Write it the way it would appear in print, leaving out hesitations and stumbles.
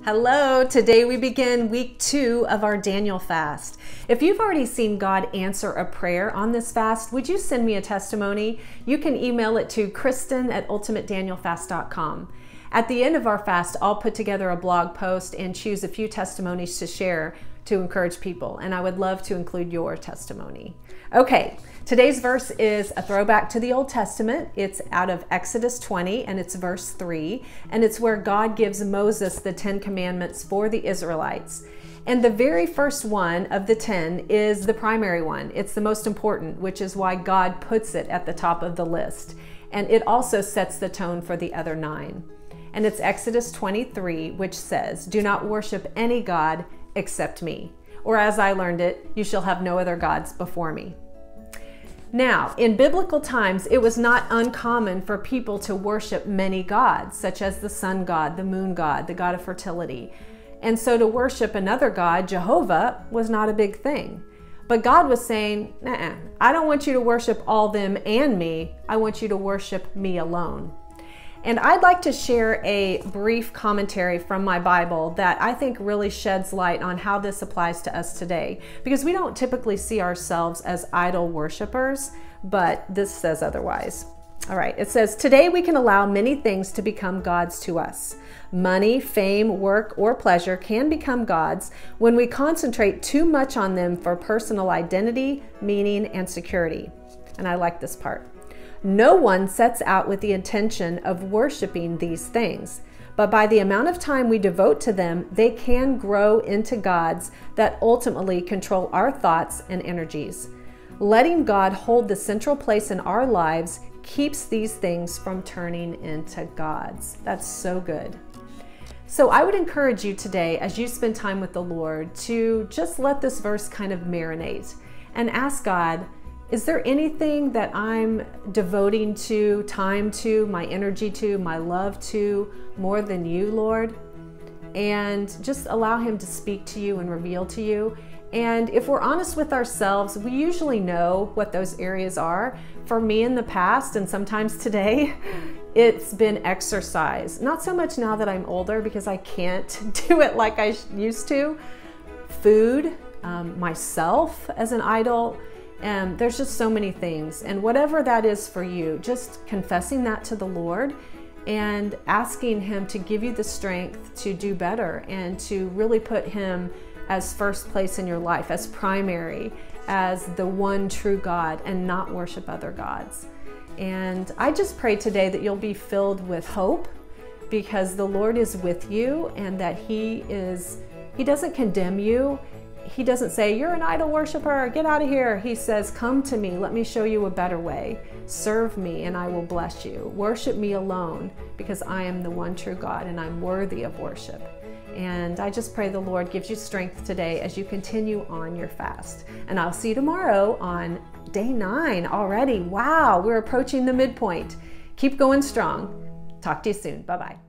Hello, today we begin week 2 of our Daniel fast. If you've already seen God answer a prayer on this fast, would you send me a testimony? You can email it to Kristen@ultimatedanielfast.com. At the end of our fast, I'll put together a blog post and choose a few testimonies to share to encourage people, and I would love to include your testimony. Okay, today's verse is a throwback to the Old Testament. It's out of Exodus 20, and it's verse 3, and it's where God gives Moses the 10 commandments for the Israelites. And the very first one of the 10 is the primary one. It's the most important, which is why God puts it at the top of the list. And it also sets the tone for the other 9. And it's Exodus 23, which says, "Do not worship any god except me." Or as I learned it, "You shall have no other gods before me." Now, in biblical times, it was not uncommon for people to worship many gods, such as the sun god, the moon god, the god of fertility. And so to worship another god, Jehovah, was not a big thing. But God was saying, I don't want you to worship all them and me. I want you to worship me alone. And I'd like to share a brief commentary from my Bible that I think really sheds light on how this applies to us today, because we don't typically see ourselves as idol worshipers, but this says otherwise. All right, it says, "Today we can allow many things to become gods to us. Money, fame, work, or pleasure can become gods when we concentrate too much on them for personal identity, meaning, and security." And I like this part. "No one sets out with the intention of worshiping these things, but by the amount of time we devote to them, they can grow into gods that ultimately control our thoughts and energies. Letting God hold the central place in our lives keeps these things from turning into gods." That's so good. So I would encourage you today, as you spend time with the Lord, to just let this verse kind of marinate and ask God, is there anything that I'm devoting to, time to, my energy to, my love to, more than you, Lord? And just allow Him to speak to you and reveal to you. And if we're honest with ourselves, we usually know what those areas are. For me in the past, and sometimes today, it's been exercise. Not so much now that I'm older, because I can't do it like I used to. Food, myself as an idol. There's just so many things, and whatever that is for you, just confessing that to the Lord and asking Him to give you the strength to do better and to really put Him as first place in your life, as primary, as the one true God, and not worship other gods. And I just pray today that you'll be filled with hope, because the Lord is with you, and that He doesn't condemn you. He doesn't say, "You're an idol worshiper, get out of here." He says, "Come to me, let me show you a better way. Serve me and I will bless you. Worship me alone, because I am the one true God and I'm worthy of worship." And I just pray the Lord gives you strength today as you continue on your fast. And I'll see you tomorrow on day 9 already. Wow, we're approaching the midpoint. Keep going strong. Talk to you soon. Bye-bye.